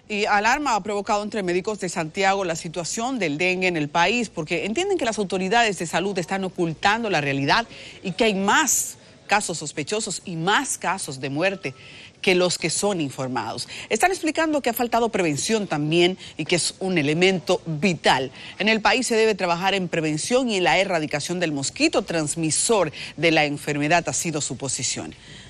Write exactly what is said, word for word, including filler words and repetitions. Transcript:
Y alarma ha provocado entre médicos de Santiago la situación del dengue en el país, porque entienden que las autoridades de salud están ocultando la realidad y que hay más casos sospechosos y más casos de muerte que los que son informados. Están explicando que ha faltado prevención también y que es un elemento vital. En el país se debe trabajar en prevención y en la erradicación del mosquito transmisor de la enfermedad, ha sido su posición.